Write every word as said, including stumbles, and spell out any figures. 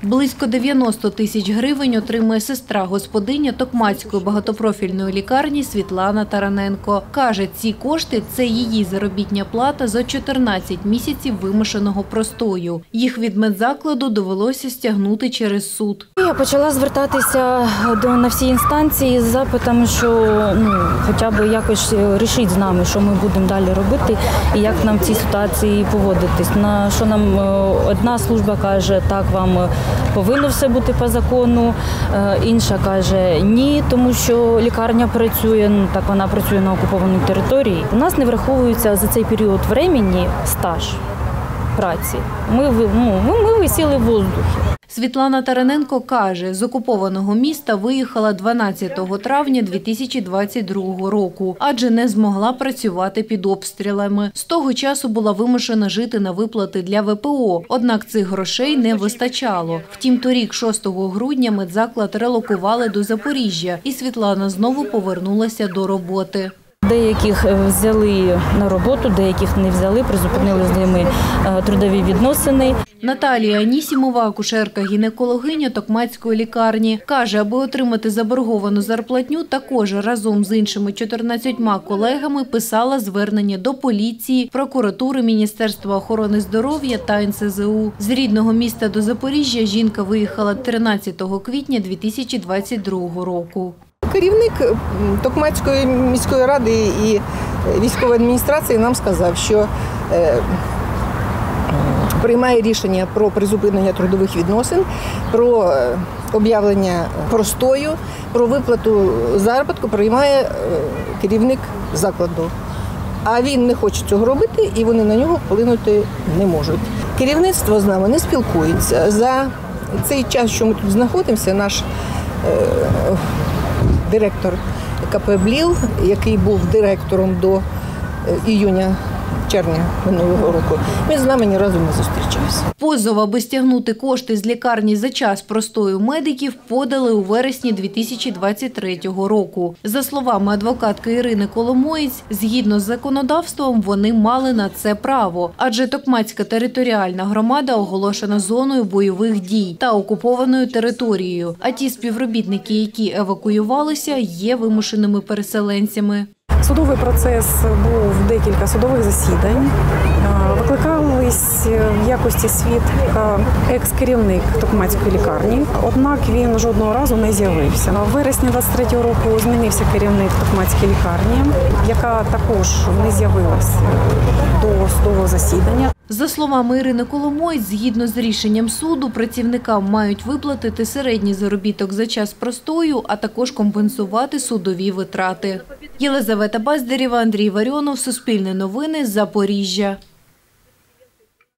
Близько дев'яноста тисяч гривень отримує сестра-господиня Токмацької багатопрофільної лікарні Світлана Тараненко. Каже, ці кошти – це її заробітня плата за чотирнадцять місяців вимушеного простою. Їх від медзакладу довелося стягнути через суд. Я почала звертатися до, на всі інстанції з запитами, що ну, хоча б якось рішіть з нами, що ми будемо далі робити і як нам в цій ситуації поводитись. На що нам одна служба каже, так, вам повинно все бути по закону, інша каже ні, тому що лікарня працює, ну так вона працює на окупованій території. У нас не враховується за цей період часу стаж праці. Ми, ну, ми, ми висіли в воздухі. Світлана Тараненко каже, з окупованого міста виїхала дванадцятого травня дві тисячі двадцять другого року, адже не змогла працювати під обстрілами. З того часу була вимушена жити на виплати для ве пе о, однак цих грошей не вистачало. Втім, торік, шостого грудня, медзаклад релокували до Запоріжжя, і Світлана знову повернулася до роботи. Деяких взяли на роботу, деяких не взяли, призупинили з ними трудові відносини. Наталія Анісімова, акушерка-гінекологиня Токмацької лікарні, каже, аби отримати заборговану зарплатню, також разом з іншими чотирнадцятьма колегами писала звернення до поліції, прокуратури, Міністерства охорони здоров'я та ен ес зе у. З рідного міста до Запоріжжя жінка виїхала тринадцятого квітня дві тисячі двадцять другого року. Керівник Токмацької міської ради і військової адміністрації нам сказав, що е, приймає рішення про призупинення трудових відносин, про об'явлення простою, про виплату заробітку приймає е, керівник закладу. А він не хоче цього робити, і вони на нього вплинути не можуть. Керівництво з нами не спілкується. За цей час, що ми тут знаходимося, наш е, директор ка пе «Бліл», який був директором до іюня-червня минулого року, він з нами ні разу не зустрічався. Позов, аби стягнути кошти з лікарні за час простою медиків, подали у вересні дві тисячі двадцять третього року. За словами адвокатки Ірини Коломоєць, згідно з законодавством, вони мали на це право, адже Токмацька територіальна громада оголошена зоною бойових дій та окупованою територією, а ті співробітники, які евакуювалися, є вимушеними переселенцями. Судовий процес був декілька судових засідань. Викликались в якості свідка екс-керівник Токмацької лікарні, однак він жодного разу не з'явився. В вересні двадцять третього року змінився керівник Токмацької лікарні, яка також не з'явилася до судового засідання. За словами Ірини Коломоєць, згідно з рішенням суду, працівникам мають виплатити середній заробіток за час простою, а також компенсувати судові витрати. Єлизавета Баздарєва, Андрій Варіонов, Суспільне новини, Запоріжжя.